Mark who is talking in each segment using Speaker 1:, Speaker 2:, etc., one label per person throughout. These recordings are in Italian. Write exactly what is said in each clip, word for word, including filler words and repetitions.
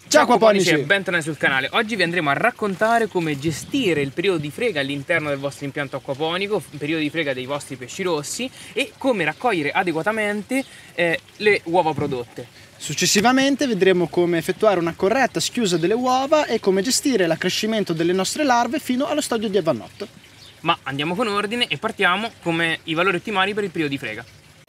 Speaker 1: Ciao acquaponici
Speaker 2: e bentornati sul canale. Oggi vi andremo a raccontare come gestire il periodo di frega all'interno del vostro impianto acquaponico, il periodo di frega dei vostri pesci rossi, e come raccogliere adeguatamente eh, le uova prodotte.
Speaker 1: Successivamente vedremo come effettuare una corretta schiusa delle uova e come gestire l'accrescimento delle nostre larve fino allo stadio di avannotto.
Speaker 2: Ma andiamo con ordine e partiamo come i valori ottimali per il periodo di frega.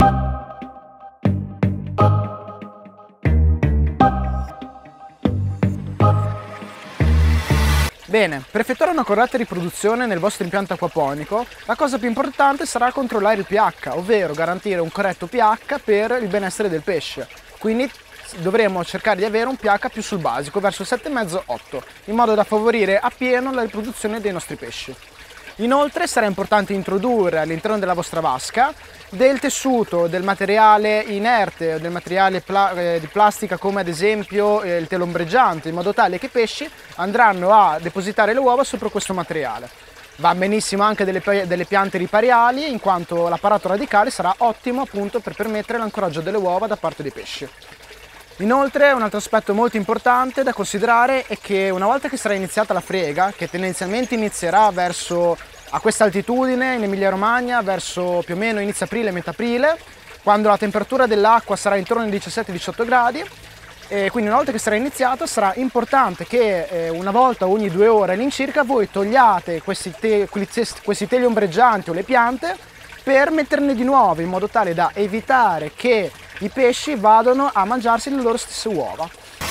Speaker 3: Bene, per effettuare una corretta riproduzione nel vostro impianto acquaponico, la cosa più importante sarà controllare il pH, ovvero garantire un corretto pH per il benessere del pesce. Quindi dovremo cercare di avere un pH più sul basico, verso il sette virgola cinque otto, in modo da favorire appieno la riproduzione dei nostri pesci. Inoltre sarà importante introdurre all'interno della vostra vasca del tessuto, del materiale inerte o del materiale pla eh, di plastica, come ad esempio eh, il telo ombreggiante, in modo tale che i pesci andranno a depositare le uova sopra questo materiale. Va benissimo anche delle, delle piante ripariali, in quanto l'apparato radicale sarà ottimo appunto per permettere l'ancoraggio delle uova da parte dei pesci. Inoltre un altro aspetto molto importante da considerare è che una volta che sarà iniziata la frega, che tendenzialmente inizierà verso a questa altitudine in Emilia Romagna verso più o meno inizio aprile, metà aprile, quando la temperatura dell'acqua sarà intorno ai diciassette diciotto gradi, e quindi una volta che sarà iniziato sarà importante che eh, una volta ogni due ore all'incirca voi togliate questi, te questi teli ombreggianti o le piante per metterne di nuovo, in modo tale da evitare che i pesci vadano a mangiarsi le loro stesse uova.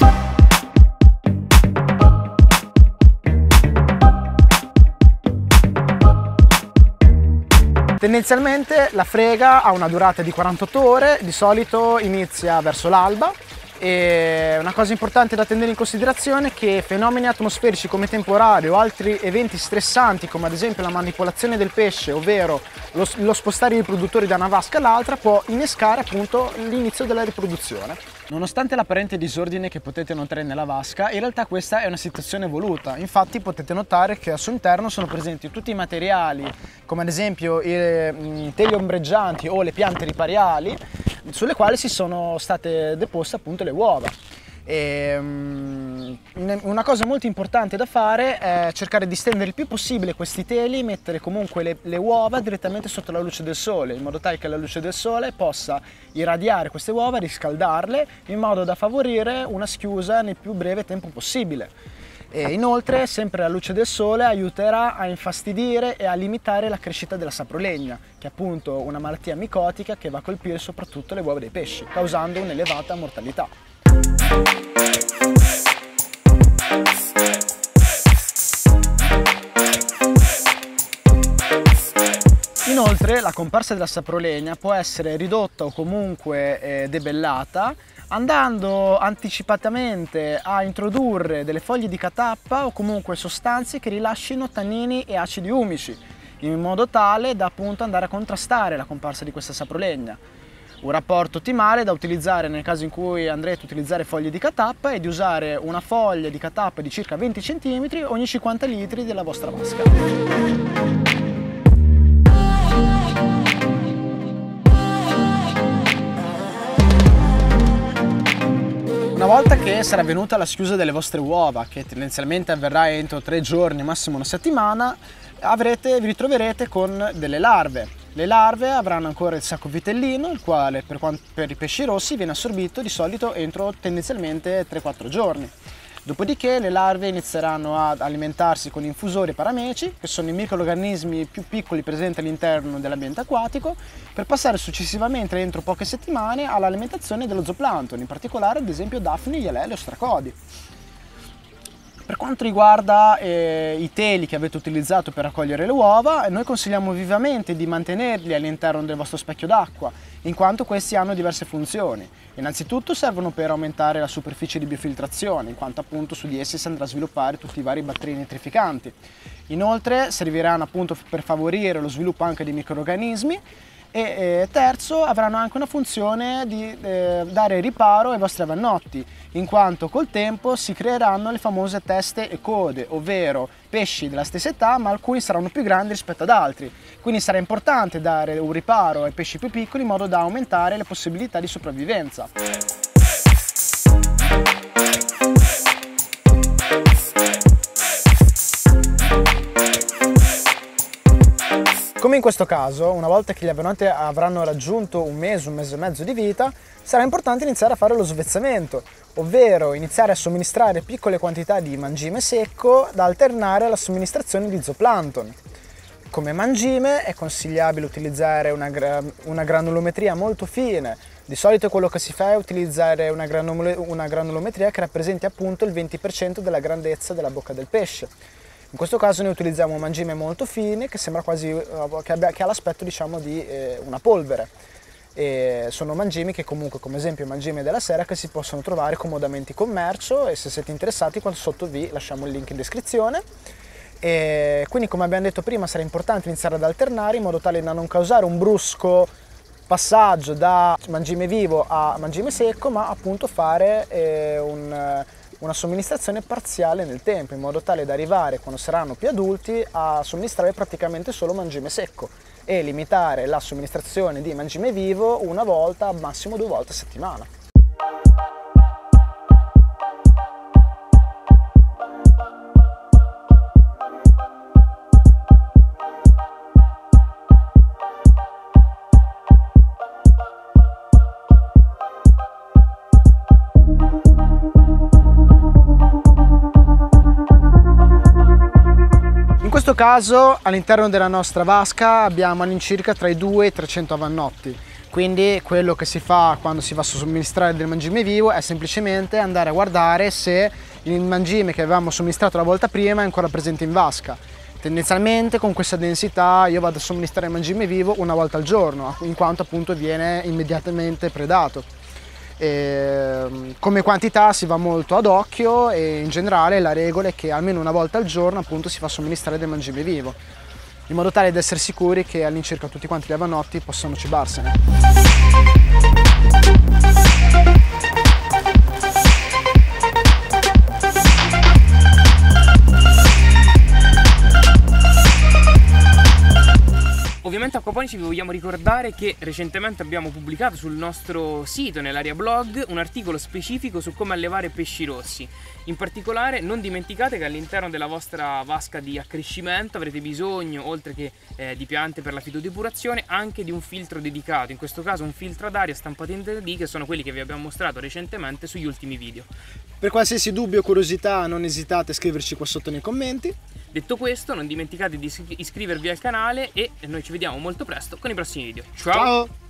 Speaker 3: Tendenzialmente la frega ha una durata di quarantotto ore, di solito inizia verso l'alba, e una cosa importante da tenere in considerazione è che fenomeni atmosferici come temporali o altri eventi stressanti, come ad esempio la manipolazione del pesce, ovvero lo, lo spostare i riproduttori da una vasca all'altra, può innescare appunto l'inizio della riproduzione. Nonostante l'apparente disordine che potete notare nella vasca, in realtà questa è una situazione voluta. Infatti potete notare che al suo interno sono presenti tutti i materiali, come ad esempio i, i teli ombreggianti o le piante ripariali, sulle quali si sono state deposte appunto le uova. E, um, una cosa molto importante da fare è cercare di stendere il più possibile questi teli, mettere comunque le, le uova direttamente sotto la luce del sole, in modo tale che la luce del sole possa irradiare queste uova, riscaldarle, in modo da favorire una schiusa nel più breve tempo possibile. E inoltre sempre la luce del sole aiuterà a infastidire e a limitare la crescita della saprolegna, che è appunto una malattia micotica che va a colpire soprattutto le uova dei pesci, causando un'elevata mortalità. Inoltre la comparsa della saprolegna può essere ridotta o comunque eh, debellata andando anticipatamente a introdurre delle foglie di catappa o comunque sostanze che rilascino tannini e acidi umici, in modo tale da appunto andare a contrastare la comparsa di questa saprolegna. Un rapporto ottimale da utilizzare nel caso in cui andrete a utilizzare foglie di catappa è di usare una foglia di catappa di circa venti centimetri ogni cinquanta litri della vostra vasca. Una volta che sarà avvenuta la schiusa delle vostre uova, che tendenzialmente avverrà entro tre giorni, massimo una settimana, avrete, vi ritroverete con delle larve. Le larve avranno ancora il sacco vitellino, il quale per, per i pesci rossi viene assorbito di solito entro tendenzialmente tre quattro giorni. Dopodiché le larve inizieranno ad alimentarsi con infusori parameci, che sono i microrganismi più piccoli presenti all'interno dell'ambiente acquatico, per passare successivamente entro poche settimane all'alimentazione dello zooplancton, in particolare ad esempio dafni, ialele o stracodi. Per quanto riguarda eh, i teli che avete utilizzato per raccogliere le uova, noi consigliamo vivamente di mantenerli all'interno del vostro specchio d'acqua, in quanto questi hanno diverse funzioni. Innanzitutto servono per aumentare la superficie di biofiltrazione, in quanto appunto su di essi si andrà a sviluppare tutti i vari batteri nitrificanti. Inoltre serviranno appunto per favorire lo sviluppo anche di microrganismi, e eh, terzo, avranno anche una funzione di eh, dare riparo ai vostri avannotti, in quanto col tempo si creeranno le famose teste e code, ovvero pesci della stessa età ma alcuni saranno più grandi rispetto ad altri, quindi sarà importante dare un riparo ai pesci più piccoli in modo da aumentare le possibilità di sopravvivenza. in questo caso, una volta che gli abbonati avranno raggiunto un mese, un mese e mezzo di vita, sarà importante iniziare a fare lo svezzamento, ovvero iniziare a somministrare piccole quantità di mangime secco da alternare alla somministrazione di zooplancton. Come mangime è consigliabile utilizzare una, gra una granulometria molto fine. Di solito quello che si fa è utilizzare una, una granulometria che rappresenti appunto il venti per cento della grandezza della bocca del pesce. In questo caso noi utilizziamo un mangime molto fine che sembra quasi che, abbia, che ha l'aspetto, diciamo, di eh, una polvere. E sono mangimi che comunque, come esempio il mangime della sera, che si possono trovare comodamente in commercio, e se siete interessati qua sotto vi lasciamo il link in descrizione. E quindi, come abbiamo detto prima, sarà importante iniziare ad alternare in modo tale da non causare un brusco passaggio da mangime vivo a mangime secco, ma appunto fare eh, un una somministrazione parziale nel tempo, in modo tale da arrivare, quando saranno più adulti, a somministrare praticamente solo mangime secco e limitare la somministrazione di mangime vivo una volta, massimo due volte a settimana. In questo caso all'interno della nostra vasca abbiamo all'incirca tra i due e i trecento avannotti, quindi quello che si fa quando si va a somministrare del mangime vivo è semplicemente andare a guardare se il mangime che avevamo somministrato la volta prima è ancora presente in vasca. Tendenzialmente con questa densità io vado a somministrare il mangime vivo una volta al giorno, in quanto appunto viene immediatamente predato. E come quantità si va molto ad occhio, e in generale la regola è che almeno una volta al giorno appunto si fa somministrare del mangime vivo, in modo tale da essere sicuri che all'incirca tutti quanti gli avannotti possano cibarsene.
Speaker 2: Ovviamente Acquaponici vi vogliamo ricordare che recentemente abbiamo pubblicato sul nostro sito, nell'area blog, un articolo specifico su come allevare pesci rossi. In particolare non dimenticate che all'interno della vostra vasca di accrescimento avrete bisogno, oltre che eh, di piante per la fitodepurazione, anche di un filtro dedicato, in questo caso un filtro ad aria stampato in tre D, che sono quelli che vi abbiamo mostrato recentemente sugli ultimi video.
Speaker 1: Per qualsiasi dubbio o curiosità non esitate a scriverci qua sotto nei commenti.
Speaker 2: Detto questo, non dimenticate di iscrivervi al canale e noi ci vediamo molto presto con i prossimi video. Ciao!
Speaker 1: Ciao!